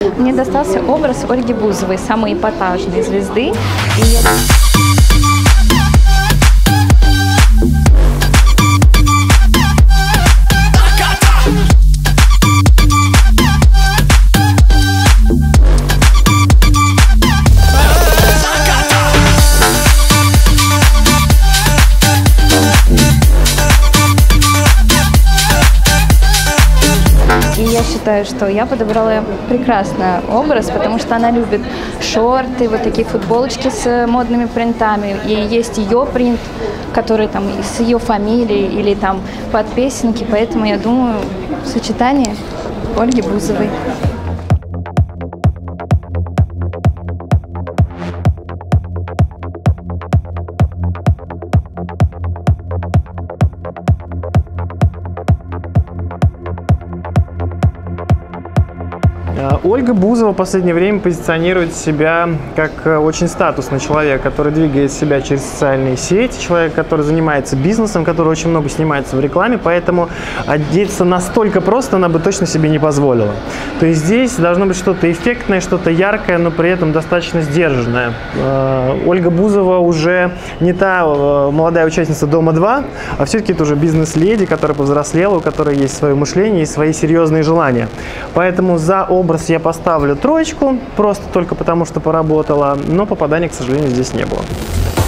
Мне достался образ Ольги Бузовой, самой эпатажной звезды. И я считаю, что я подобрала прекрасный образ, потому что она любит шорты, вот такие футболочки с модными принтами. И есть ее принт, который там с ее фамилией или там под песенки. Поэтому я думаю, сочетание Ольги Бузовой. Ольга Бузова в последнее время позиционирует себя как очень статусный человек, который двигает себя через социальные сети, человек, который занимается бизнесом, который очень много снимается в рекламе, поэтому одеться настолько просто она бы точно себе не позволила. То есть здесь должно быть что-то эффектное, что-то яркое, но при этом достаточно сдержанное. Ольга Бузова уже не та молодая участница «Дома-2», а все-таки это уже бизнес-леди, которая повзрослела, у которой есть свое мышление и свои серьезные желания. Поэтому за образ я поставлю 3, просто только потому что поработала, но попаданий, к сожалению, здесь не было.